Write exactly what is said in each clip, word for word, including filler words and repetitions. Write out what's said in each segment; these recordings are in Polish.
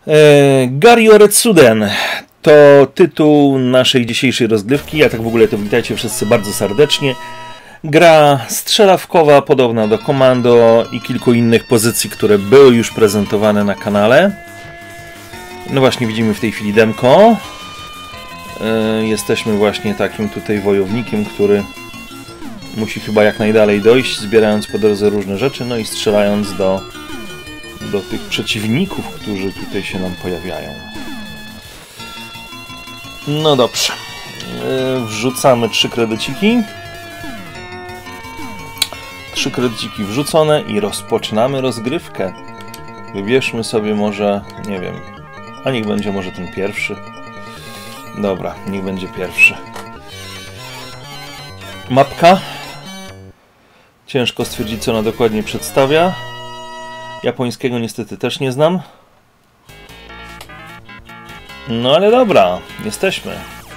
Gario Retsuden to tytuł naszej dzisiejszej rozgrywki, a tak w ogóle to witajcie wszyscy bardzo serdecznie. Gra strzelawkowa podobna do Commando i kilku innych pozycji, które były już prezentowane na kanale. No właśnie widzimy w tej chwili demko. Jesteśmy właśnie takim tutaj wojownikiem, który musi chyba jak najdalej dojść, zbierając po drodze różne rzeczy, no i strzelając do do tych przeciwników, którzy tutaj się nam pojawiają. No dobrze. Wrzucamy trzy kredyciki. Trzy kredyciki wrzucone i rozpoczynamy rozgrywkę. Wybierzmy sobie może, nie wiem, a niech będzie może ten pierwszy. Dobra, niech będzie pierwszy. Mapka. Ciężko stwierdzić, co ona dokładnie przedstawia. Japońskiego niestety też nie znam. No ale dobra, jesteśmy.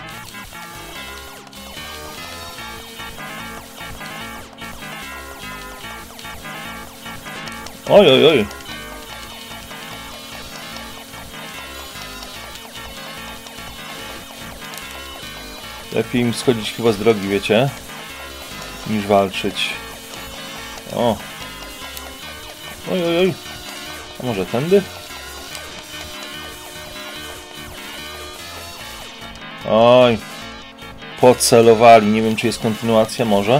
Oj, oj, oj. Lepiej im schodzić chyba z drogi, wiecie, niż walczyć. O. Oj, oj, oj. A może tędy? Oj. Pocelowali. Nie wiem, czy jest kontynuacja. Może?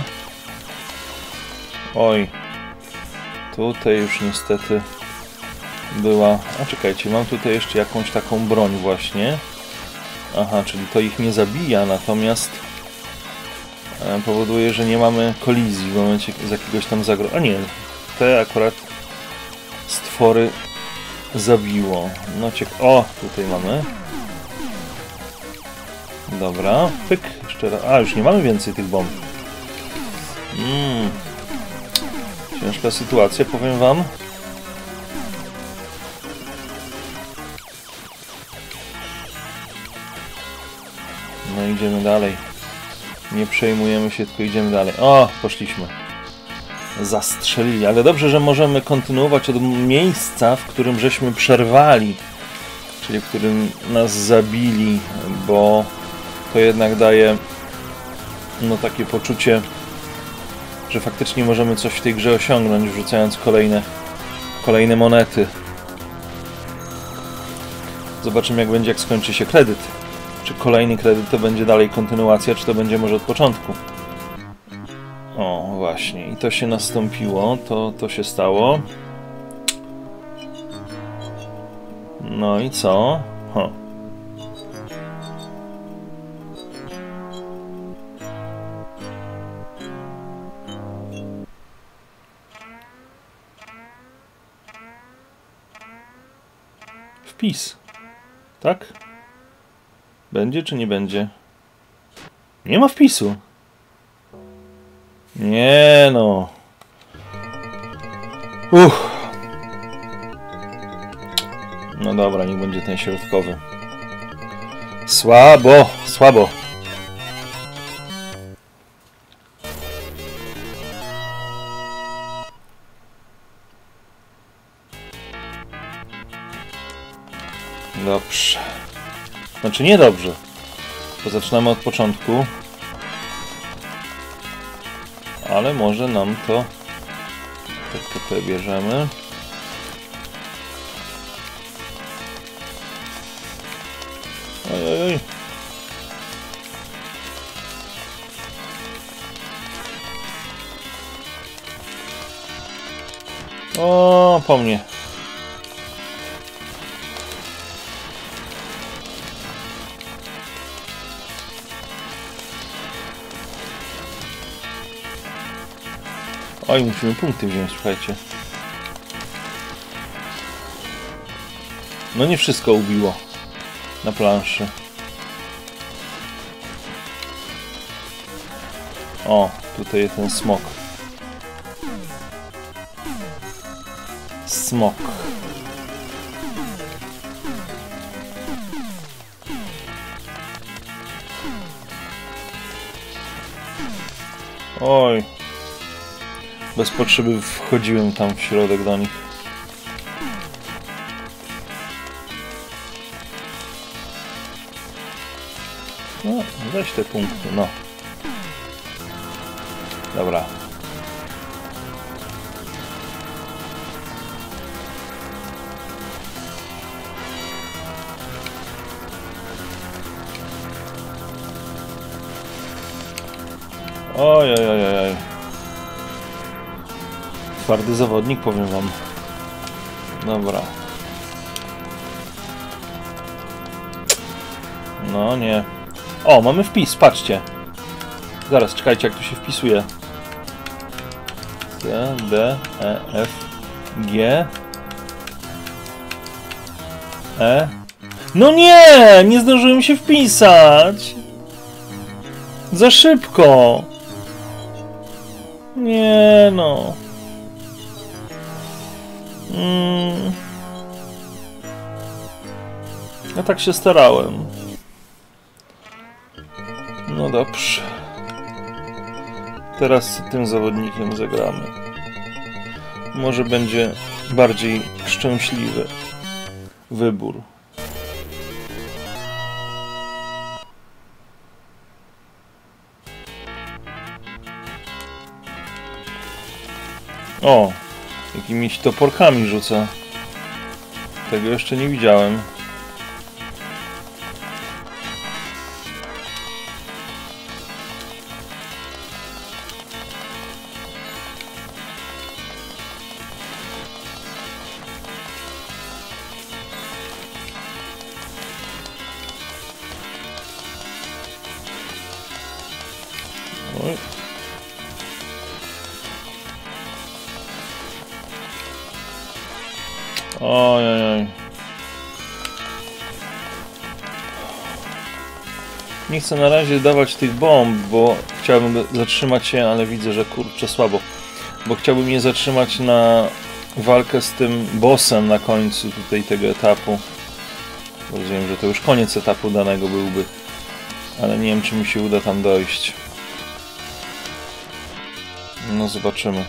Oj. Tutaj już niestety była... A czekajcie, mam tutaj jeszcze jakąś taką broń właśnie. Aha, czyli to ich nie zabija, natomiast powoduje, że nie mamy kolizji w momencie z jakiegoś tam zagrożenia. A nie, te akurat stwory zabiło. No ciek... O, tutaj mamy. Dobra, pyk, jeszcze raz. A, już nie mamy więcej tych bomb. Mm. Ciężka sytuacja, powiem wam. No idziemy dalej. Nie przejmujemy się, tylko idziemy dalej. O, poszliśmy. Zastrzelili, ale dobrze, że możemy kontynuować od miejsca, w którym żeśmy przerwali, czyli w którym nas zabili, bo to jednak daje no takie poczucie, że faktycznie możemy coś w tej grze osiągnąć, wrzucając kolejne kolejne monety. Zobaczymy, jak będzie, jak skończy się kredyt. Czy kolejny kredyt to będzie dalej kontynuacja, czy to będzie może od początku. O, właśnie. I to się nastąpiło. To, to się stało. No i co? Huh. Wpis. Tak? Będzie czy nie będzie? Nie ma wpisu. Nie no. Uff. No dobra, niech będzie ten środkowy. Słabo, słabo. Dobrze. Znaczy nie dobrze. To zaczynamy od początku. Ale może nam to... Tak tutaj bierzemy. Oj, oj, oj. O, po mnie. Oj, musimy punkty wziąć, słuchajcie. No nie wszystko ubiło na planszy. O, tutaj jest ten smok. Smok. Oj. Bez potrzeby wchodziłem tam w środek do nich. No, weź te punkty, no. Dobra. Oj, oj, oj, oj. Twardy zawodnik, powiem wam. Dobra. No nie. O, mamy wpis, patrzcie. Zaraz, czekajcie, jak tu się wpisuje. C, D, E, F, G, E. No nie! Nie zdążyłem się wpisać! Za szybko! Nie no. Mm. Ja tak się starałem. No dobrze. Teraz tym zawodnikiem zagramy. Może będzie bardziej szczęśliwy wybór. O! Jakimiś toporkami rzuca. Tego jeszcze nie widziałem. Oj. Ojej. Nie chcę na razie dawać tych bomb, bo chciałbym zatrzymać się, ale widzę, że kurczę słabo. Bo chciałbym je zatrzymać na walkę z tym bossem na końcu tutaj tego etapu. Rozumiem, że to już koniec etapu danego byłby. Ale nie wiem, czy mi się uda tam dojść. No zobaczymy.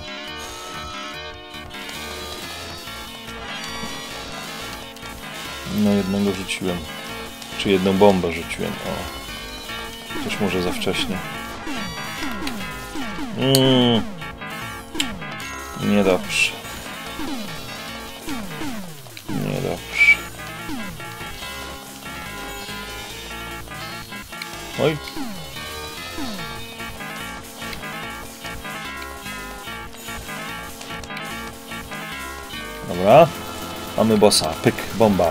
No jednego rzuciłem. Czy jedną bombę rzuciłem. O. Też może za wcześnie. Mm. Niedobrze. Niedobrze. Oj. Dobra. Mamy bossa. Pyk. Bomba.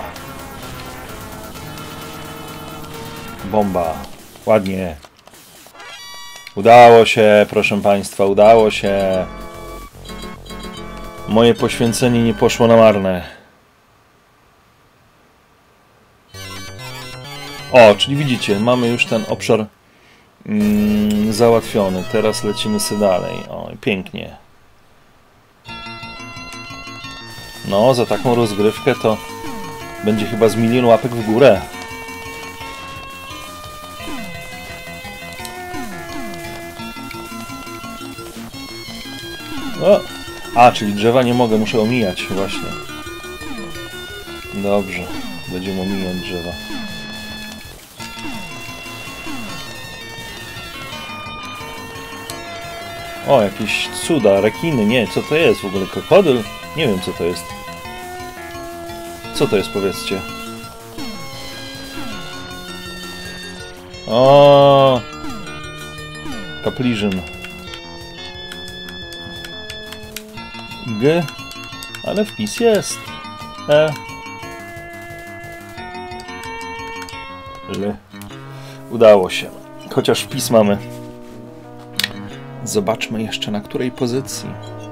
Bomba. Ładnie. Udało się, proszę państwa. Udało się. Moje poświęcenie nie poszło na marne. O, czyli widzicie, mamy już ten obszar mm, załatwiony. Teraz lecimy sobie dalej. O, pięknie. No, za taką rozgrywkę to będzie chyba z milion łapek w górę. O. A, czyli drzewa nie mogę, muszę omijać właśnie. Dobrze, będziemy omijać drzewa. O, jakieś cuda, rekiny, nie, co to jest w ogóle? Krokodyl? Nie wiem, co to jest. Co to jest, powiedzcie? O, kapliżyn. G, ale wpis jest. E. L. Udało się. Chociaż wpis mamy. Zobaczmy jeszcze na której pozycji.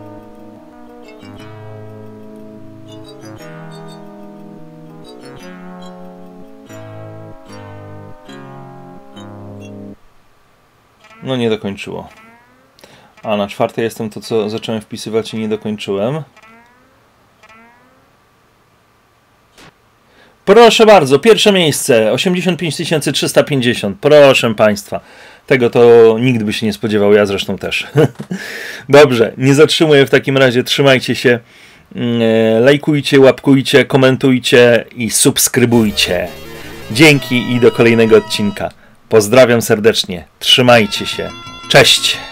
No nie dokończyło. A na czwartej jestem to, co zacząłem wpisywać i nie dokończyłem. Proszę bardzo, pierwsze miejsce. osiemdziesiąt pięć tysięcy trzysta pięćdziesiąt. Proszę państwa. Tego to nigdy by się nie spodziewał, ja zresztą też. Dobrze, nie zatrzymuję w takim razie. Trzymajcie się. Lajkujcie, łapkujcie, komentujcie i subskrybujcie. Dzięki i do kolejnego odcinka. Pozdrawiam serdecznie. Trzymajcie się. Cześć!